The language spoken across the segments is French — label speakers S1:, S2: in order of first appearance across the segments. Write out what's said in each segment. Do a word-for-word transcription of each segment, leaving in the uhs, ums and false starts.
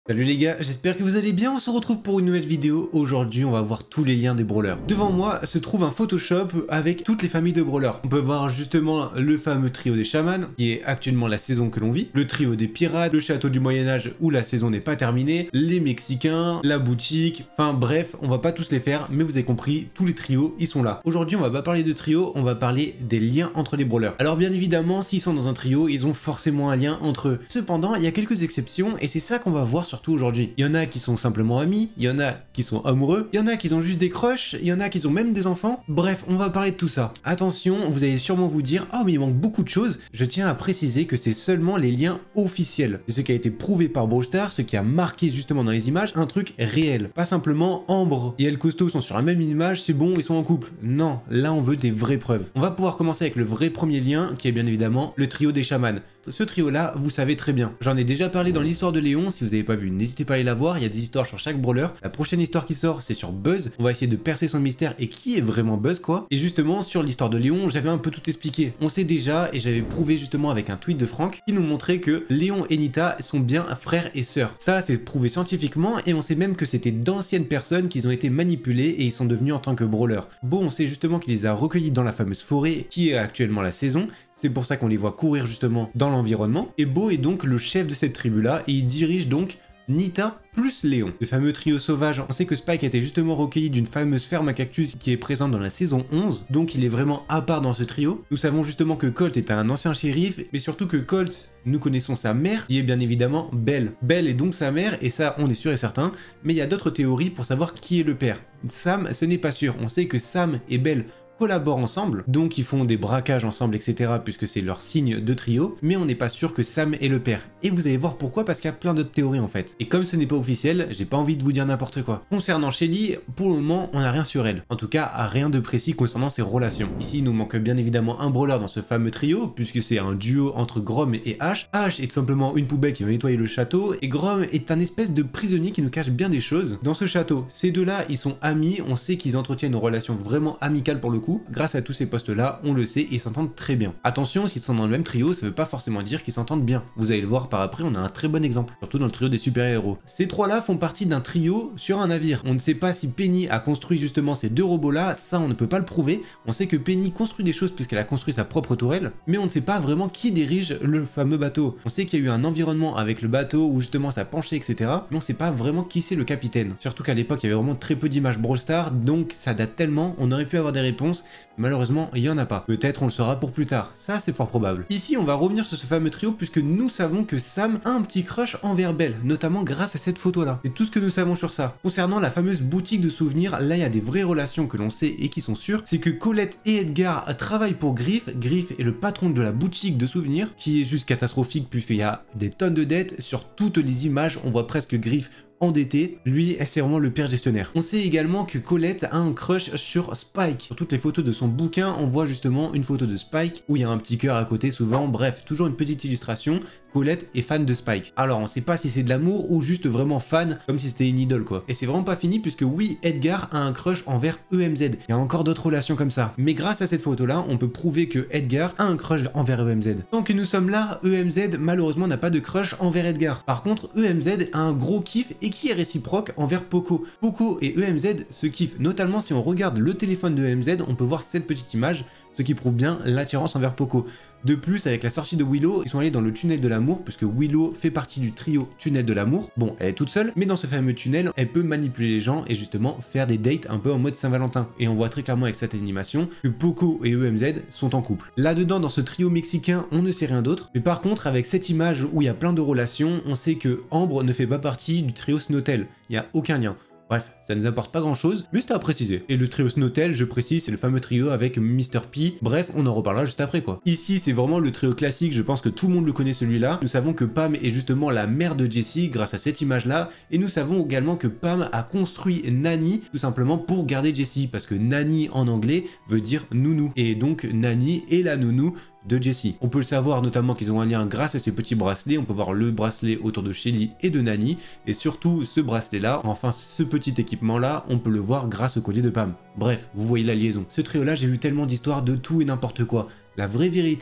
S1: Salut les gars, j'espère que vous allez bien, on se retrouve pour une nouvelle vidéo. Aujourd'hui on va voir tous les liens des brawlers. Devant moi se trouve un Photoshop avec toutes les familles de brawlers. On peut voir justement le fameux trio des chamans, qui est actuellement la saison que l'on vit, le trio des pirates, le château du Moyen-Âge où la saison n'est pas terminée, les Mexicains, la boutique, enfin bref, on va pas tous les faire, mais vous avez compris, tous les trios ils sont là. Aujourd'hui on va pas parler de trio, on va parler des liens entre les brawlers. Alors bien évidemment, s'ils sont dans un trio, ils ont forcément un lien entre eux. Cependant, il y a quelques exceptions et c'est ça qu'on va voir surtout aujourd'hui. Il y en a qui sont simplement amis, il y en a qui sont amoureux, il y en a qui ont juste des crushs, il y en a qui ont même des enfants. Bref, on va parler de tout ça. Attention, vous allez sûrement vous dire « Oh mais il manque beaucoup de choses ». Je tiens à préciser que c'est seulement les liens officiels. C'est ce qui a été prouvé par Brawl Stars, ce qui a marqué justement dans les images un truc réel. Pas simplement Ambre et El Costo sont sur la même image, c'est bon, ils sont en couple. Non, là on veut des vraies preuves. On va pouvoir commencer avec le vrai premier lien, qui est bien évidemment le trio des chamans. Ce trio-là, vous savez très bien. J'en ai déjà parlé dans l'histoire de Léon, si vous n'avez pas vu, n'hésitez pas à aller la voir, il y a des histoires sur chaque brawler. La prochaine histoire qui sort, c'est sur Buzz. On va essayer de percer son mystère et qui est vraiment Buzz, quoi. Et justement, sur l'histoire de Léon, j'avais un peu tout expliqué. On sait déjà, et j'avais prouvé justement avec un tweet de Franck, qui nous montrait que Léon et Nita sont bien frères et sœurs. Ça, c'est prouvé scientifiquement, et on sait même que c'était d'anciennes personnes qui ont été manipulées et ils sont devenus en tant que brawlers. Bon, on sait justement qu'il les a recueillis dans la fameuse forêt, qui est actuellement la saison. C'est pour ça qu'on les voit courir justement dans l'environnement. Et Beau est donc le chef de cette tribu-là et il dirige donc Nita plus Léon. Le fameux trio sauvage, on sait que Spike a été justement recueilli d'une fameuse ferme à cactus qui est présente dans la saison onze, donc il est vraiment à part dans ce trio. Nous savons justement que Colt est un ancien shérif, mais surtout que Colt, nous connaissons sa mère, qui est bien évidemment Belle. Belle est donc sa mère, et ça on est sûr et certain, mais il y a d'autres théories pour savoir qui est le père. Sam, ce n'est pas sûr, on sait que Sam et Belle collaborent ensemble, donc ils font des braquages ensemble, et cetera, puisque c'est leur signe de trio, mais on n'est pas sûr que Sam est le père. Et vous allez voir pourquoi, parce qu'il y a plein d'autres théories en fait. Et comme ce n'est pas officiel, j'ai pas envie de vous dire n'importe quoi. Concernant Shelly, pour le moment, on n'a rien sur elle. En tout cas, rien de précis concernant ses relations. Ici, il nous manque bien évidemment un brawler dans ce fameux trio, puisque c'est un duo entre Grom et Ash. Ash est tout simplement une poubelle qui va nettoyer le château, et Grom est un espèce de prisonnier qui nous cache bien des choses dans ce château. Ces deux-là, ils sont amis, on sait qu'ils entretiennent une relation vraiment amicale pour le coup. Grâce à tous ces postes-là, on le sait, ils s'entendent très bien. Attention, s'ils sont dans le même trio, ça veut pas forcément dire qu'ils s'entendent bien. Vous allez le voir par après, on a un très bon exemple, surtout dans le trio des super-héros. Ces trois-là font partie d'un trio sur un navire. On ne sait pas si Penny a construit justement ces deux robots-là, ça on ne peut pas le prouver. On sait que Penny construit des choses puisqu'elle a construit sa propre tourelle, mais on ne sait pas vraiment qui dirige le fameux bateau. On sait qu'il y a eu un environnement avec le bateau où justement ça penchait, et cetera. Mais on sait pas vraiment qui c'est le capitaine. Surtout qu'à l'époque, il y avait vraiment très peu d'images Brawl Stars, donc ça date tellement, on aurait pu avoir des réponses. Malheureusement, il n'y en a pas. Peut-être on le saura pour plus tard. Ça, c'est fort probable. Ici, on va revenir sur ce fameux trio puisque nous savons que Sam a un petit crush envers Belle, notamment grâce à cette photo-là. C'est tout ce que nous savons sur ça. Concernant la fameuse boutique de souvenirs, là, il y a des vraies relations que l'on sait et qui sont sûres. C'est que Colette et Edgar travaillent pour Griff. Griff est le patron de la boutique de souvenirs, qui est juste catastrophique puisqu'il y a des tonnes de dettes. Sur toutes les images, on voit presque Griff endetté, lui, c'est vraiment le père gestionnaire. On sait également que Colette a un crush sur Spike. Sur toutes les photos de son bouquin, on voit justement une photo de Spike où il y a un petit cœur à côté souvent, bref, toujours une petite illustration. Colette est fan de Spike. Alors on sait pas si c'est de l'amour ou juste vraiment fan, comme si c'était une idole quoi. Et c'est vraiment pas fini puisque oui, Edgar a un crush envers E M Z. Il y a encore d'autres relations comme ça. Mais grâce à cette photo là, on peut prouver que Edgar a un crush envers E M Z. Tant que nous sommes là, E M Z malheureusement n'a pas de crush envers Edgar. Par contre, E M Z a un gros kiff et qui est réciproque envers Poco. Poco et E M Z se kiffent, notamment si on regarde le téléphone de E M Z, on peut voir cette petite image, ce qui prouve bien l'attirance envers Poco. De plus, avec la sortie de Willow, ils sont allés dans le tunnel de l'amour, puisque Willow fait partie du trio tunnel de l'amour. Bon, elle est toute seule, mais dans ce fameux tunnel, elle peut manipuler les gens et justement faire des dates un peu en mode Saint-Valentin. Et on voit très clairement avec cette animation que Poco et E M Z sont en couple. Là-dedans, dans ce trio mexicain, on ne sait rien d'autre. Mais par contre, avec cette image où il y a plein de relations, on sait que Ambre ne fait pas partie du trio Snowtail. Il n'y a aucun lien. Bref, ça nous apporte pas grand chose, mais c'est à préciser. Et le trio Snowtail, je précise, c'est le fameux trio avec Mister P. Bref, on en reparlera juste après quoi. Ici, c'est vraiment le trio classique, je pense que tout le monde le connaît celui-là. Nous savons que Pam est justement la mère de Jessie grâce à cette image-là, et nous savons également que Pam a construit Nani tout simplement pour garder Jessie, parce que Nani en anglais veut dire nounou. Et donc Nani est la nounou de Jessie. On peut le savoir notamment qu'ils ont un lien grâce à ce petit bracelet, on peut voir le bracelet autour de Shelly et de Nani, et surtout ce bracelet là, enfin ce petit équipement là, on peut le voir grâce au collier de Pam. Bref, vous voyez la liaison. Ce trio là, j'ai vu tellement d'histoires de tout et n'importe quoi. La vraie vérité,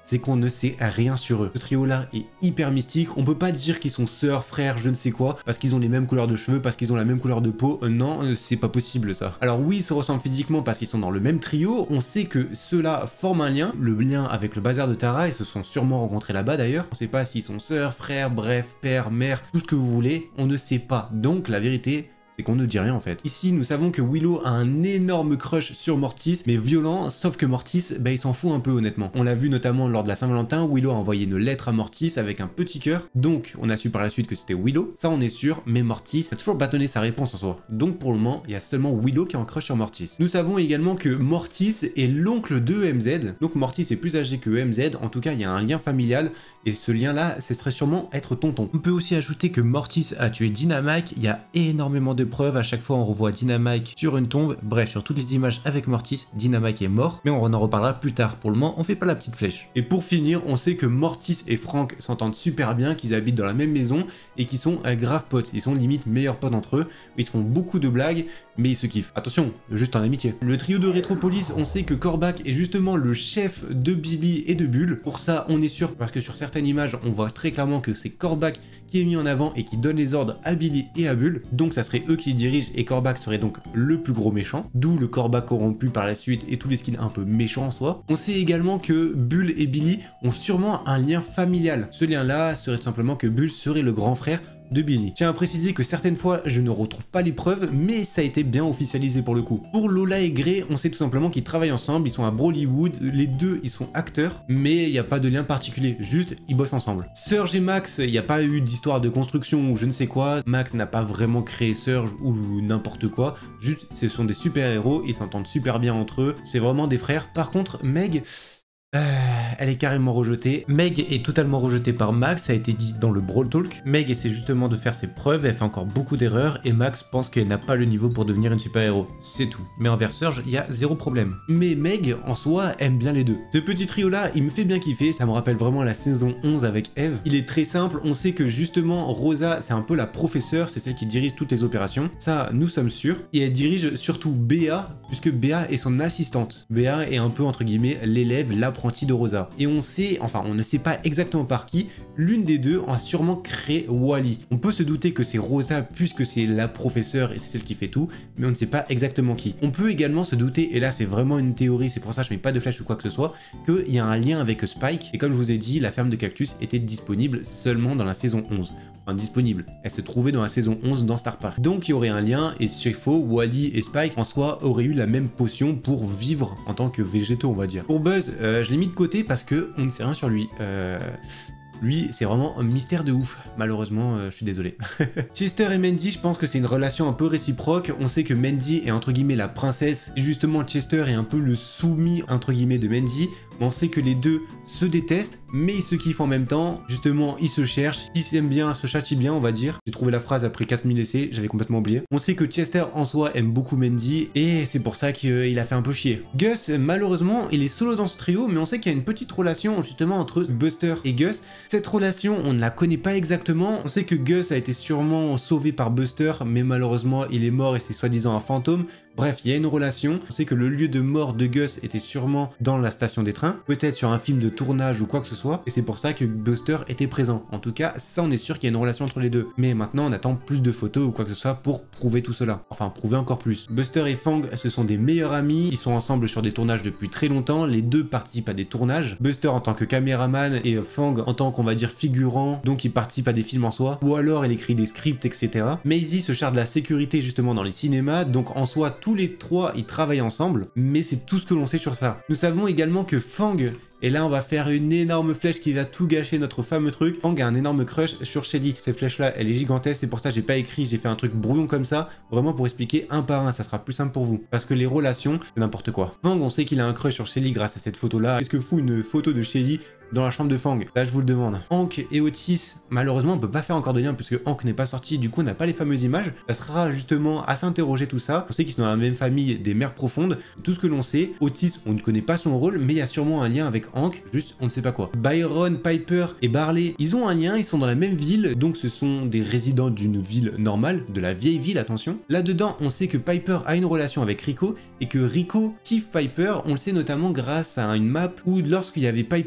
S1: c'est qu'on ne sait rien sur eux. Ce trio-là est hyper mystique, on peut pas dire qu'ils sont sœurs, frères, je ne sais quoi, parce qu'ils ont les mêmes couleurs de cheveux, parce qu'ils ont la même couleur de peau, euh, non, euh, c'est pas possible ça. Alors oui, ils se ressemblent physiquement parce qu'ils sont dans le même trio, on sait que ceux-là forment un lien, le lien avec le bazar de Tara, ils se sont sûrement rencontrés là-bas d'ailleurs, on sait pas s'ils sont sœurs, frères, bref, père, mère, tout ce que vous voulez, on ne sait pas. Donc la vérité, c'est qu'on ne dit rien en fait. Ici, nous savons que Willow a un énorme crush sur Mortis, mais violent, sauf que Mortis, bah il s'en fout un peu honnêtement. On l'a vu notamment lors de la Saint-Valentin, Willow a envoyé une lettre à Mortis avec un petit cœur, donc on a su par la suite que c'était Willow, ça on est sûr, mais Mortis a toujours bâtonné sa réponse en soi. Donc pour le moment, il y a seulement Willow qui a un crush sur Mortis. Nous savons également que Mortis est l'oncle de E M Z, donc Mortis est plus âgé que E M Z, en tout cas il y a un lien familial, et ce lien-là, ce serait sûrement être tonton. On peut aussi ajouter que Mortis a tué Dynamike, il y a énormément de preuves, à chaque fois on revoit Dynamike sur une tombe, bref sur toutes les images avec Mortis, Dynamike est mort, mais on en reparlera plus tard, pour le moment on fait pas la petite flèche. Et pour finir, on sait que Mortis et Frank s'entendent super bien, qu'ils habitent dans la même maison et qu'ils sont euh, grave potes, ils sont limite meilleurs potes entre eux, ils se font beaucoup de blagues, mais ils se kiffent. Attention, juste en amitié. Le trio de Retropolis, on sait que Korvac est justement le chef de Billy et de Bull, pour ça on est sûr, parce que sur certaines images on voit très clairement que c'est Korvac qui est mis en avant et qui donne les ordres à Billy et à Bull, donc ça serait eux qui dirigent et Korvac serait donc le plus gros méchant, d'où le Korvac corrompu par la suite et tous les skins un peu méchants en soi. On sait également que Bull et Billy ont sûrement un lien familial. Ce lien là serait tout simplement que Bull serait le grand frère de Billy. Je tiens à préciser que certaines fois je ne retrouve pas les preuves, mais ça a été bien officialisé pour le coup. Pour Lola et Grey, on sait tout simplement qu'ils travaillent ensemble, ils sont à Brolywood, les deux ils sont acteurs, mais il n'y a pas de lien particulier, juste ils bossent ensemble. Surge et Max, il n'y a pas eu d'histoire de construction ou je ne sais quoi, Max n'a pas vraiment créé Surge ou n'importe quoi, juste ce sont des super héros, ils s'entendent super bien entre eux, c'est vraiment des frères. Par contre Meg, Euh, elle est carrément rejetée. Meg est totalement rejetée par Max, ça a été dit dans le Brawl Talk. Meg essaie justement de faire ses preuves, elle fait encore beaucoup d'erreurs et Max pense qu'elle n'a pas le niveau pour devenir une super-héros. C'est tout. Mais envers Surge, il y a zéro problème. Mais Meg, en soi, aime bien les deux. Ce petit trio-là, il me fait bien kiffer, ça me rappelle vraiment la saison onze avec Eve. Il est très simple, on sait que justement Rosa, c'est un peu la professeure, c'est celle qui dirige toutes les opérations. Ça, nous sommes sûrs. Et elle dirige surtout Béa, puisque Béa est son assistante. Béa est un peu, entre guillemets, l'élève, l'apprenti de Rosa. Et on sait, enfin on ne sait pas exactement par qui, l'une des deux a sûrement créé Wally. On peut se douter que c'est Rosa puisque c'est la professeure et c'est celle qui fait tout, mais on ne sait pas exactement qui. On peut également se douter, et là c'est vraiment une théorie, c'est pour ça que je mets pas de flèche ou quoi que ce soit, qu'il y a un lien avec Spike, et comme je vous ai dit, la ferme de cactus était disponible seulement dans la saison onze. Enfin disponible, elle se trouvait dans la saison onze dans Star Park. Donc il y aurait un lien, et c'est faux, Wally et Spike en soi auraient eu la même potion pour vivre en tant que végétaux on va dire. Pour Buzz, euh, je l'ai mis de côté parce que on ne sait rien sur lui. Euh... Lui, c'est vraiment un mystère de ouf. Malheureusement, euh, je suis désolé. Chester et Mandy, je pense que c'est une relation un peu réciproque. On sait que Mandy est entre guillemets la princesse. Et justement, Chester est un peu le soumis entre guillemets de Mandy. Mais on sait que les deux se détestent, mais ils se kiffent en même temps. Justement, ils se cherchent. Ils s'aiment bien, se châtient bien, on va dire. J'ai trouvé la phrase après quatre mille essais, j'avais complètement oublié. On sait que Chester en soi aime beaucoup Mandy. Et c'est pour ça qu'il a fait un peu chier. Gus, malheureusement, il est solo dans ce trio. Mais on sait qu'il y a une petite relation justement entre Buster et Gus. Cette relation, on ne la connaît pas exactement. On sait que Gus a été sûrement sauvé par Buster, mais malheureusement, il est mort et c'est soi-disant un fantôme. Bref, il y a une relation. On sait que le lieu de mort de Gus était sûrement dans la station des trains, peut-être sur un film de tournage ou quoi que ce soit, et c'est pour ça que Buster était présent. En tout cas, ça, on est sûr qu'il y a une relation entre les deux. Mais maintenant, on attend plus de photos ou quoi que ce soit pour prouver tout cela. Enfin, prouver encore plus. Buster et Fang, ce sont des meilleurs amis. Ils sont ensemble sur des tournages depuis très longtemps. Les deux participent à des tournages. Buster en tant que caméraman et Fang en tant qu'on va dire figurant, donc il participe à des films en soi, ou alors il écrit des scripts, et cetera. Maisie se charge de la sécurité justement dans les cinémas, donc en soi, tous les trois, ils travaillent ensemble, mais c'est tout ce que l'on sait sur ça. Nous savons également que Fang, et là on va faire une énorme flèche qui va tout gâcher notre fameux truc. Fang a un énorme crush sur Shelly. Cette flèche là elle est gigantesque, c'est pour ça que j'ai pas écrit, j'ai fait un truc brouillon comme ça, vraiment pour expliquer un par un, ça sera plus simple pour vous. Parce que les relations, c'est n'importe quoi. Fang, on sait qu'il a un crush sur Shelly grâce à cette photo là. Qu'est-ce que fout une photo de Shelly dans la chambre de Fang? Là je vous le demande. Hank et Otis, malheureusement on peut pas faire encore de lien puisque Hank n'est pas sorti, du coup on n'a pas les fameuses images. Ça sera justement à s'interroger tout ça. On sait qu'ils sont dans la même famille des mers profondes, tout ce que l'on sait. Otis, on ne connaît pas son rôle, mais il y a sûrement un lien avec Hank, juste on ne sait pas quoi. Byron, Piper et Barley, ils ont un lien, ils sont dans la même ville, donc ce sont des résidents d'une ville normale, de la vieille ville, attention. Là-dedans, on sait que Piper a une relation avec Rico et que Rico kiffe Piper, on le sait notamment grâce à une map où lorsqu'il y avait Piper et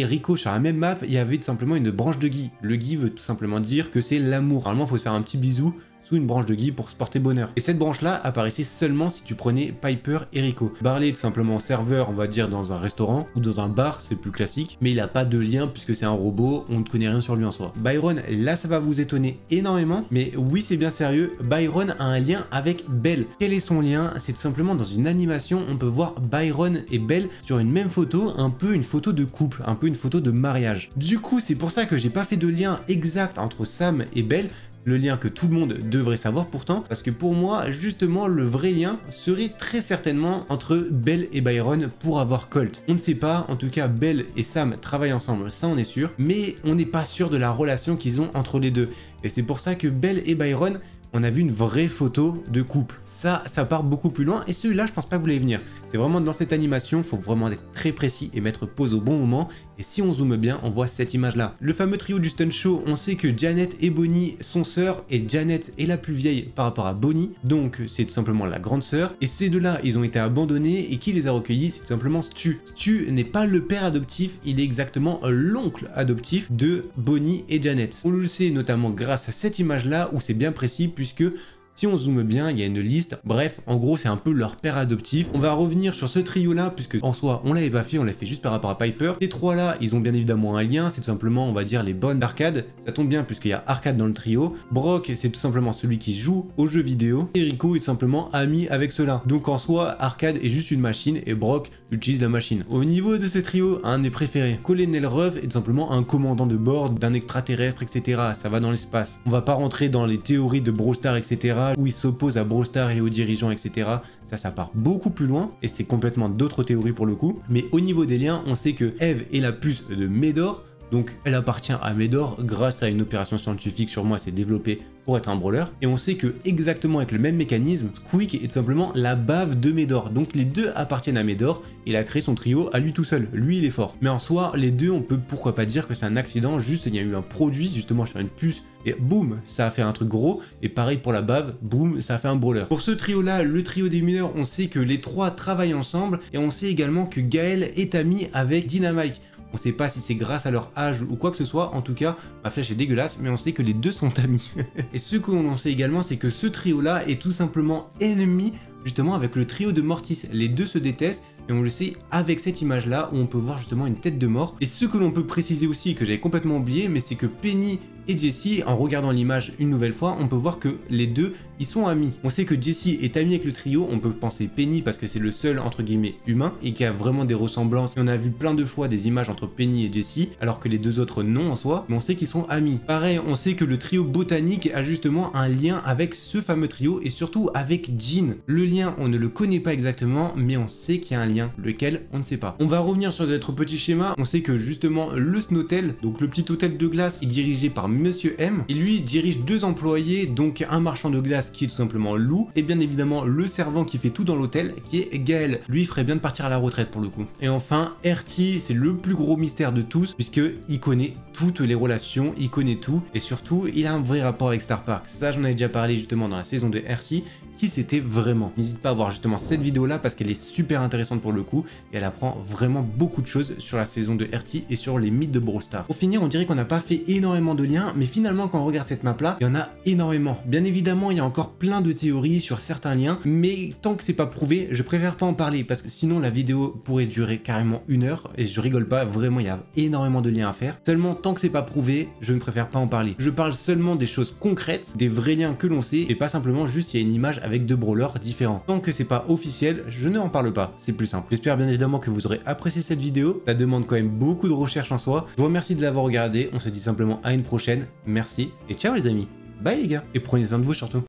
S1: et Rico sur la même map, il y avait tout simplement une branche de Guy. Le Guy veut tout simplement dire que c'est l'amour. Normalement, il faut se faire un petit bisou sous une branche de Guy pour se porter bonheur. Et cette branche-là apparaissait seulement si tu prenais Piper et Rico. Barley, tout simplement serveur, on va dire, dans un restaurant ou dans un bar, c'est plus classique, mais il n'a pas de lien puisque c'est un robot, on ne connaît rien sur lui en soi. Byron, là, ça va vous étonner énormément, mais oui, c'est bien sérieux, Byron a un lien avec Belle. Quel est son lien? C'est tout simplement dans une animation, on peut voir Byron et Belle sur une même photo, un peu une photo de couple, un peu une photo de mariage. Du coup, c'est pour ça que j'ai pas fait de lien exact entre Sam et Belle, le lien que tout le monde devrait savoir pourtant, parce que pour moi, justement, le vrai lien serait très certainement entre Belle et Byron pour avoir Colt. On ne sait pas, en tout cas, Belle et Sam travaillent ensemble, ça on est sûr, mais on n'est pas sûr de la relation qu'ils ont entre les deux. Et c'est pour ça que Belle et Byron, on a vu une vraie photo de couple. Ça, ça part beaucoup plus loin, et celui-là, je pense pas que vous allez venir. C'est vraiment dans cette animation, il faut vraiment être très précis et mettre pause au bon moment, et si on zoome bien, on voit cette image-là. Le fameux trio du stunt show, on sait que Janet et Bonnie sont sœurs, et Janet est la plus vieille par rapport à Bonnie, donc c'est tout simplement la grande sœur, et ces deux-là, ils ont été abandonnés, et qui les a recueillis? C'est tout simplement Stu. Stu n'est pas le père adoptif, il est exactement l'oncle adoptif de Bonnie et Janet. On le sait notamment grâce à cette image-là, où c'est bien précis, puisque si on zoome bien, il y a une liste. Bref, en gros, c'est un peu leur père adoptif. On va revenir sur ce trio-là, puisque en soi, on l'avait pas fait, on l'a fait juste par rapport à Piper. Ces trois-là, ils ont bien évidemment un lien, c'est tout simplement, on va dire, les bonnes d'arcade. Ça tombe bien, puisqu'il y a Arcade dans le trio. Brock, c'est tout simplement celui qui joue aux jeux vidéo. Et Rico est tout simplement ami avec ceux-là. Donc en soi, Arcade est juste une machine, et Brock utilise la machine. Au niveau de ce trio, un de mes préférés. Colonel Ruff est tout simplement un commandant de bord d'un extraterrestre, et cetera. Ça va dans l'espace. On va pas rentrer dans les théories de Brawl Stars, et cetera, où il s'oppose à Brawl Stars et aux dirigeants, et cetera. Ça, ça part beaucoup plus loin, et c'est complètement d'autres théories pour le coup. Mais au niveau des liens, on sait que Eve est la puce de Médor, donc elle appartient à Médor grâce à une opération scientifique, sur moi, c'est développé pour être un brawler. Et on sait que exactement avec le même mécanisme, Squeak est tout simplement la bave de Médor. Donc les deux appartiennent à Médor, il a créé son trio à lui tout seul. Lui, il est fort. Mais en soi, les deux, on peut pourquoi pas dire que c'est un accident, juste il y a eu un produit justement sur une puce, et boum, ça a fait un truc gros, et pareil pour la bave, boum, ça a fait un brawler. Pour ce trio-là, le trio des mineurs, on sait que les trois travaillent ensemble, et on sait également que Gaël est ami avec Dynamite. On sait pas si c'est grâce à leur âge ou quoi que ce soit, en tout cas, ma flèche est dégueulasse, mais on sait que les deux sont amis. Et ce que l'on sait également, c'est que ce trio-là est tout simplement ennemi, justement, avec le trio de Mortis. Les deux se détestent, et on le sait avec cette image-là, où on peut voir justement une tête de mort. Et ce que l'on peut préciser aussi, que j'avais complètement oublié, mais c'est que Penny et Jessie, en regardant l'image une nouvelle fois, on peut voir que les deux, ils sont amis. On sait que Jessie est amie avec le trio, on peut penser Penny parce que c'est le seul, entre guillemets, humain, et qui a vraiment des ressemblances. Et on a vu plein de fois des images entre Penny et Jessie, alors que les deux autres non en soi, mais on sait qu'ils sont amis. Pareil, on sait que le trio botanique a justement un lien avec ce fameux trio, et surtout avec Jean. Le lien, on ne le connaît pas exactement, mais on sait qu'il y a un lien, lequel on ne sait pas. On va revenir sur notre petit schéma, on sait que justement le Snowtel, donc le petit hôtel de glace, est dirigé par Monsieur M, et lui dirige deux employés, donc un marchand de glace qui est tout simplement Lou, et bien évidemment le servant qui fait tout dans l'hôtel, qui est Gaël. Lui, il ferait bien de partir à la retraite pour le coup. Et enfin, R T, c'est le plus gros mystère de tous, puisque il connaît toutes les relations, il connaît tout, et surtout, il a un vrai rapport avec Star Park. Ça, j'en avais déjà parlé justement dans la saison de R T, qui c'était vraiment. N'hésite pas à voir justement cette vidéo là parce qu'elle est super intéressante pour le coup et elle apprend vraiment beaucoup de choses sur la saison de R T et sur les mythes de Brawl Stars. Pour finir, on dirait qu'on n'a pas fait énormément de liens, mais finalement quand on regarde cette map là, il y en a énormément. Bien évidemment, il y a encore plein de théories sur certains liens, mais tant que c'est pas prouvé, je préfère pas en parler parce que sinon la vidéo pourrait durer carrément une heure et je rigole pas, vraiment il y a énormément de liens à faire. Seulement tant que c'est pas prouvé, je ne préfère pas en parler. Je parle seulement des choses concrètes, des vrais liens que l'on sait et pas simplement juste il y a une image avec deux brawlers différents. Tant que c'est pas officiel, je ne en parle pas, c'est plus simple. J'espère bien évidemment que vous aurez apprécié cette vidéo, ça demande quand même beaucoup de recherche en soi. Je vous remercie de l'avoir regardé, on se dit simplement à une prochaine, merci et ciao les amis, bye les gars, et prenez soin de vous surtout.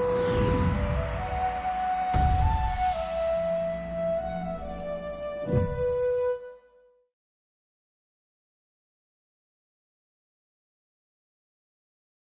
S2: you